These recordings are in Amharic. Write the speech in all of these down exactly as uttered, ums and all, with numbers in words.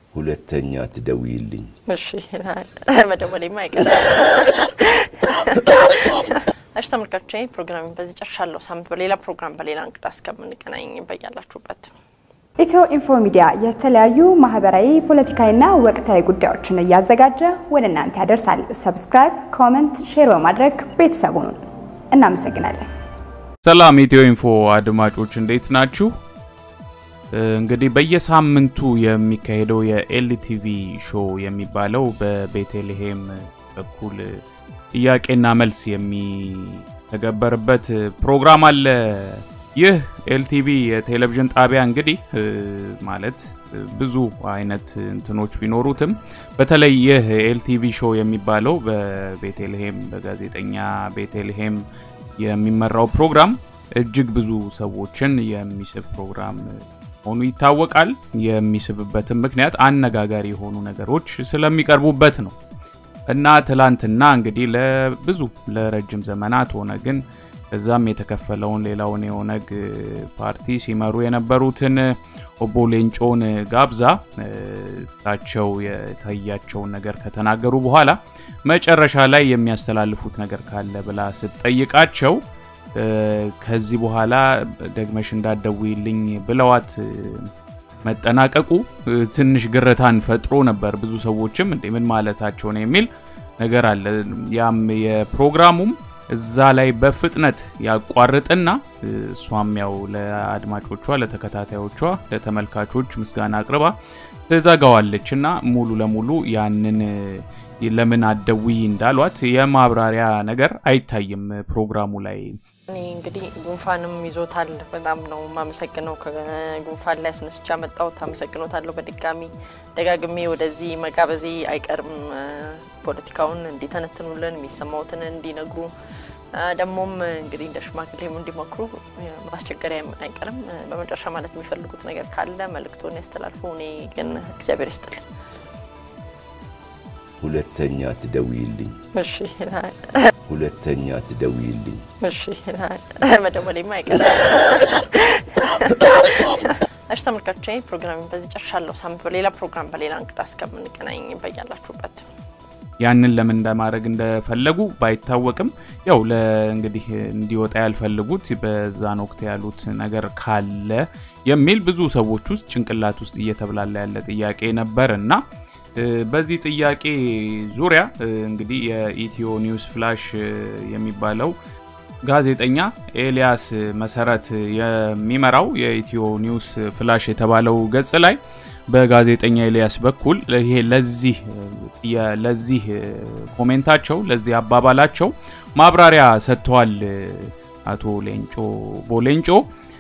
ሁለተኛ ትደውይልኝ እሺ መደወሌማ አይቀርም እሺ ተመልካቾቼ ፕሮግራሙን በዚህ ጨርሻለሁ ሳምንት በሌላ ፕሮግራም በሌላ እንግዳ እስከምንገናኝ በያላችሁበት EthioInfo Media የተለያዩ ማህበራዊ ፖለቲካዊና ወቅታዊ ጉዳዮችን ያዘጋጀ ወደ እናንተ ያደርሳል ሰብስክራይብ ኮሜንት ሼር በማድረግ ቤተሰቡን እናመሰግናለን ሰላም EthioInfo አድማጮች እንዴት ናችሁ እንግዲህ በየሳምንቱ የሚካሄደው የኤልቲቪ ሾው የሚባለው በቤተልሔም በኩል ጥያቄና መልስ የሚተገበርበት ፕሮግራም አለ ይህ ኤልቲቪ የቴሌቪዥን ጣቢያ እንግዲህ ማለት ብዙ አይነት እንትኖች ቢኖሩትም በተለይ ይህ ኤልቲቪ ሾው የሚባለው በቤተልሔም በጋዜጠኛ ቤተልሔም የሚመራው ፕሮግራም እጅግ ብዙ ሰዎችን የሚስብ ፕሮግራም ሆኖ ይታወቃል የሚስብበትም ምክንያት አነጋጋሪ የሆኑ ነገሮች ስለሚቀርቡበት ነው እና ትላንትና እንግዲህ ለብዙ ለረጅም ዘመናት ሆነ ግን እዛም የተከፈለውን ሌላውን የሆነግ ፓርቲ ሲመሩ የነበሩትን ኦቦ ሌንጮን ጋብዛ ስታቸው የታያቸው ነገር ከተናገሩ በኋላ መጨረሻ ላይ የሚያስተላልፉት ነገር ካለ ብላ ስትጠይቃቸው ከዚህ በኋላ ደግመሽ እንዳደውይልኝ ብለዋት መጠናቀቁ ትንሽ ግረታን ፈጥሮ ነበር ብዙ ሰዎችም እንዴ ምን ማለታቸው ነው የሚል ነገር አለ ያም የፕሮግራሙም እዛ ላይ በፍጥነት ያቋርጥና ሷም ያው ለአድማጮቿ ለተከታታዮቿ ለተመልካቾች ምስጋና አቅርባ ተዛጋዋለችና ሙሉ ለሙሉ ያንን ለምን አደውይ እንዳሏት የማብራሪያ ነገር አይታይም ፕሮግራሙ ላይ እንግዲህ ጉንፋንም ይዞታል በጣም ነው ማመሰግነው ከጉንፋን ላይ አስነስቻ መጣው ታመሰግኖታለሁ በድጋሚ ደጋግሜ ወደዚህ መጋበዚ አይቀርም ፖለቲካውን እንዲተነትኑልን የሚሰማውትን እንዲነግሩ ደሞም እንግዲህ እንደሽማግሌም እንዲመክሩ ማስቸገሪያ አይቀርም በመጨረሻ ማለት የሚፈልጉት ነገር ካለ መልእክቶን ያስተላልፉ እኔ ግን እግዚአብሔር ይስጥልኝ ሁለተኛ ትደውይልኝ እሺ ሁለተኛ ትደውይልኝ እሺ መደወሌማ አይቀርም እሺ ተመልካቾቼ ፕሮግራሙን በዚህ ጨርሻለሁ ሳምንት በሌላ ፕሮግራም በሌላ እንግዳ እስከምንገናኝ በያላችሁበት ያንን ለምን እንደማድረግ እንደፈለጉ ባይታወቅም ያው ለእንግዲህ እንዲወጣ ያልፈልጉት በዛን ወቅት ያሉት ነገር ካለ የሚል ብዙ ሰዎች ውስጥ ጭንቅላት ውስጥ እየተብላላ ያለ ጥያቄ ነበርና በዚህ ጥያቄ ዙሪያ እንግዲህ የኢትዮ ኒውስ ፍላሽ የሚባለው ጋዜጠኛ ኤልያስ መሰረት የሚመራው የኢትዮ ኒውስ ፍላሽ የተባለው ገጽ ላይ በጋዜጠኛ ኤልያስ በኩል ይሄ ለዚህ ለዚህ ኮሜንታቸው ለዚህ አባባላቸው ማብራሪያ ሰጥተዋል አቶ ሌንጮ ቦሌንጮ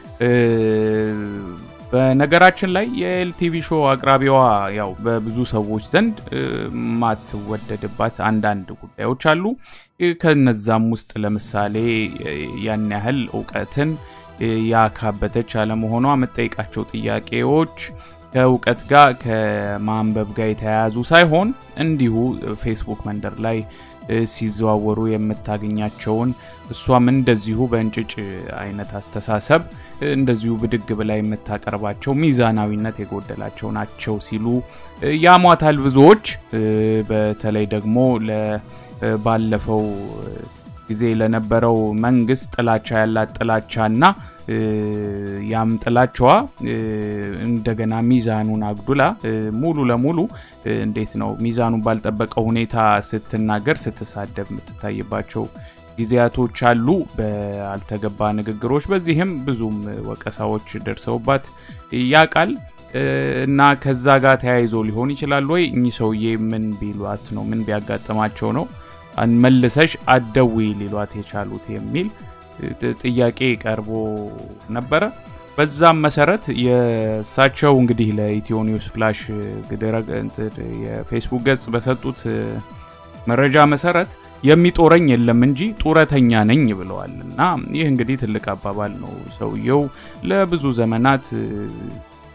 በነገራችን ላይ የኤልቲቪ ሾው አቅራቢዋ ያው በብዙ ሰዎች ዘንድ ማትወደድባት አንዳንድ ጉዳዮች አሉ ከነዛም ውስጥ ለምሳሌ ያን ያህል ዕውቀትን ያካበተች አለመሆኗ መጠይቃቸው ጥያቄዎች ከዕውቀት ጋር ከማንበብ ጋር የተያያዙ ሳይሆን እንዲሁ ፌስቡክ መንደር ላይ ሲዘዋወሩ የምታገኛቸውን እሷም እንደዚሁ በእንጭጭ አይነት አስተሳሰብ እንደዚሁ ብድግ ብላ የምታቀርባቸው ሚዛናዊነት የጎደላቸው ናቸው ሲሉ ያሟታል ብዙዎች በተለይ ደግሞ ለባለፈው ጊዜ ለነበረው መንግስት ጥላቻ ያላት ጥላቻና ያም ጥላቻዋ እንደገና ሚዛኑን አግዱላ ሙሉ ለሙሉ እንዴት ነው ሚዛኑን ባልጠበቀው ሁኔታ ስትናገር ስትሳደብ የምትታይባቸው ጊዜያቶች አሉ በአልተገባ ንግግሮች በዚህም ብዙም ወቀሳዎች ደርሰውባት ያቃል እና ከዛ ጋር ተያይዞ ሊሆን ይችላል ወይ እኚ ሰውዬ ምን ቢሏት ነው ምን ቢያጋጥማቸው ነው አንመልሰሽ አደውይ ሊሏት የቻሉት የሚል ጥያቄ ቀርቦ ነበር በዛም መሰረት የሳቸው እንግዲህ ለኢትዮ ኒውስ ፍላሽ ግደረግ የፌስቡክ ገጽ በሰጡት መረጃ መሰረት የሚጦረኝ የለም እንጂ ጡረተኛ ነኝ ብለዋልና ይህ እንግዲህ ትልቅ አባባል ነው ሰውየው ለብዙ ዘመናት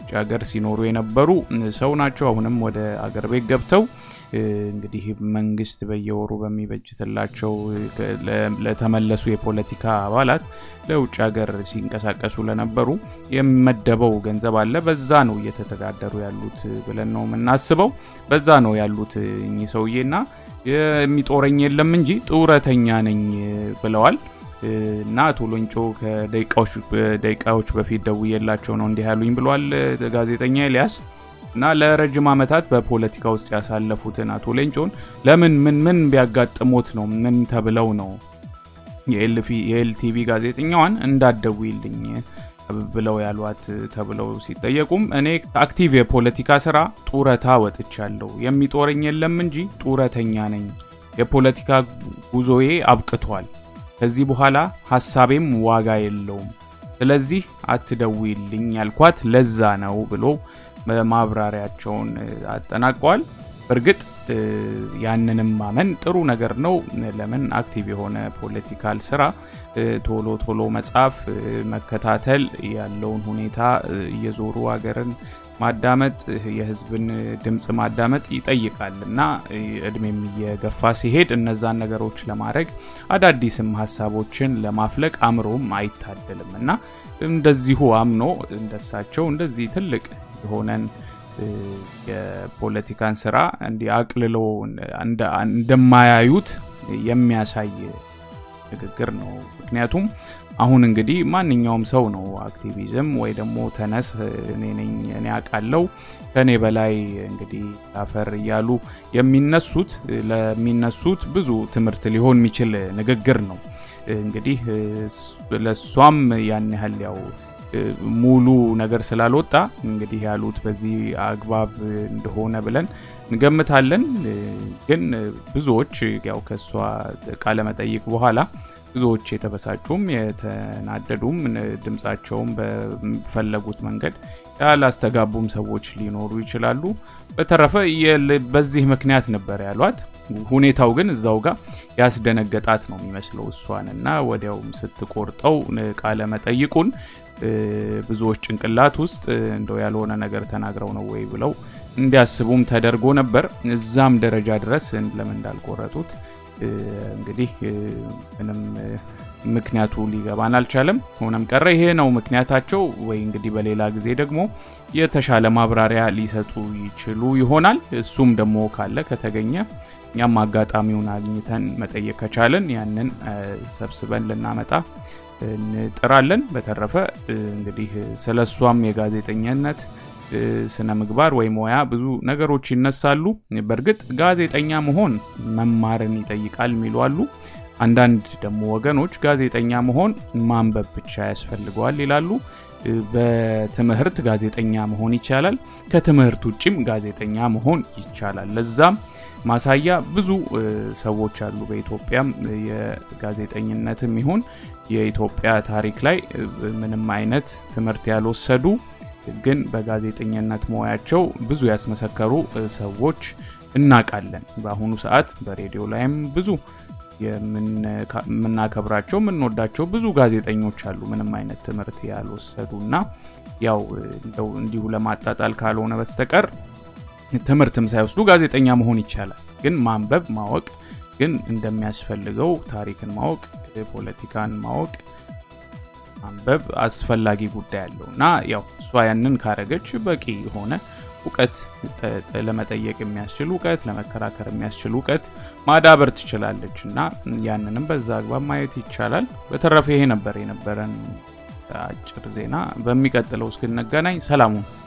ሀገር ሲኖሩ የነበሩ ሰው ናቸው አሁንም ወደ ሀገር ቤት ገብተው እንግዲህ መንግስት በየወሩ በሚበጅትላቸው ለተመለሱ የፖለቲካ አባላት ለውጭ ሀገር ሲንቀሳቀሱ ለነበሩ የመደበው ገንዘብ አለ በዛ ነው እየተተዳደሩ ያሉት ብለን ነው የምናስበው በዛ ነው ያሉት እኚህ ሰውዬና የሚጦረኝ የለም እንጂ ጡረተኛ ነኝ ብለዋል እና ቶሎንጮ ከደቂቃዎች ደቂቃዎች በፊት ደውዬላቸው ነው እንዲህ ያሉኝ ብለዋል ጋዜጠኛ ኤልያስ እና ለረጅም አመታት በፖለቲካ ውስጥ ያሳለፉትን አቶ ሌንጮን ለምን ምን ምን ቢያጋጥሞት ነው ምን ተብለው ነው የኤልቲቪ ጋዜጠኛዋን እንዳደውይልኝ ብለው ያሏት ተብለው ሲጠየቁም እኔ አክቲቭ የፖለቲካ ስራ ጡረታ ወጥቻለሁ የሚጦረኝ የለም እንጂ ጡረተኛ ነኝ የፖለቲካ ጉዞዬ አብቅቷል ከዚህ በኋላ ሐሳቤም ዋጋ የለውም ስለዚህ አትደውይልኝ ያልኳት ለዛ ነው ብሎ ማብራሪያቸውን አጠናቀዋል በርግጥ ያንንም ማመን ጥሩ ነገር ነው ለምን አክቲቭ የሆነ ፖለቲካል ስራ ቶሎ ቶሎ መጻፍ መከታተል ያለውን ሁኔታ እየዞሩ ሀገርን ማዳመጥ የህዝብን ድምጽ ማዳመጥ ይጠይቃልና እድሜም እየገፋ ሲሄድ እነዛን ነገሮች ለማድረግ አዳዲስም ሐሳቦችን ለማፍለቅ አምሮም አይታደልምና እንደዚሁ አምኖ እንደሳቸው እንደዚህ ትልቅ ሆነን የፖለቲካን ስራ እንዲያቅልሎ እንደማያዩት የሚያሳይ ንግግር ነው ምክንያቱም አሁን እንግዲህ ማንኛውም ሰው ነው አክቲቪዝም ወይ ደግሞ ተነስ እኔ ነኝ እኔ አቃለው ከኔ በላይ እንግዲህ አፈር ያሉ የሚነሱት ለሚነሱት ብዙ ትምርት ሊሆን የሚችል ንግግር ነው እንግዲህ ለሷም ያን ያህል ያው ሙሉ ነገር ስላልወጣ እንግዲህ ያሉት በዚህ አግባብ እንደሆነ ብለን እንገምታለን ግን ብዙዎች ያው ከሷ ቃለ መጠይቅ በኋላ ብዙዎች የተበሳጩም የተናደዱም ድምጻቸውም በፈለጉት መንገድ ያላስተጋቡም ሰዎች ሊኖሩ ይችላሉ በተረፈ በዚህ ምክንያት ነበር ያሏት ሁኔታው ግን እዛው ጋር ያስደነገጣት ነው የሚመስለው እሷንና ወዲያውም ስትቆርጠው ቃለ መጠይቁን ብዙዎች ጭንቅላት ውስጥ እንደው ያልሆነ ነገር ተናግረው ነው ወይ ብለው እንዲያስቡም ተደርጎ ነበር እዛም ደረጃ ድረስ ለምን እንዳልቆረጡት እንግዲህ ምንም ምክንያቱ ሊገባን አልቻለም ሆነም ቀረ ይሄ ነው ምክንያታቸው ወይ እንግዲህ በሌላ ጊዜ ደግሞ የተሻለ ማብራሪያ ሊሰጡ ይችሉ ይሆናል እሱም ደግሞ ካለ ከተገኘ ያም አጋጣሚውን አግኝተን መጠየቅ ከቻለን ያንን ሰብስበን ለናመጣ እንጥራለን በተረፈ እንግዲህ ስለሷም የጋዜጠኝነት ስነ ምግባር ወይ ሞያ ብዙ ነገሮች ይነሳሉ በርግጥ ጋዜጠኛ መሆን መማርን ይጠይቃል ሚሉአሉ አንዳንድ ደግሞ ወገኖች ጋዜጠኛ መሆን ማንበብ ብቻ ያስፈልጋል ይላሉ በትምህርት ጋዜጠኛ መሆን ይቻላል ከትምህርት ውጪም ጋዜጠኛ መሆን ይቻላል ለዛም ማሳያ ብዙ ሰዎች አሉ በኢትዮጵያም የጋዜጠኝነትም ይሁን የኢትዮጵያ ታሪክ ላይ ምንም አይነት ትምህርት ያልወሰዱ ግን በጋዜጠኝነት ሞያቸው ብዙ ያስመሰከሩ ሰዎች እናቃለን በአሁኑ ሰዓት በሬዲዮ ላይም ብዙ የምናከብራቸው ምንወዳቸው ብዙ ጋዜጠኞች አሉ ምንም አይነት ትምህርት ያልወሰዱና ያው እንደው እንዲሁ ለማጣጣል ካልሆነ በስተቀር ትምህርትም ሳይወስዱ ጋዜጠኛ መሆን ይቻላል ግን ማንበብ ማወቅ ግን እንደሚያስፈልገው ታሪክን ማወቅ ፖለቲካን ማወቅ ማንበብ አስፈላጊ ጉዳይ አለውና ያው እሷ ያንን ካረገች በቂ ሆነ ዕውቀት ለመጠየቅ የሚያስችል ዕውቀት ለመከራከር የሚያስችል ዕውቀት ማዳበር ትችላለችና ያንንም በዛ አግባብ ማየት ይቻላል በተረፈ ይሄ ነበር የነበረን አጭር ዜና በሚቀጥለው እስክንገናኝ ሰላሙን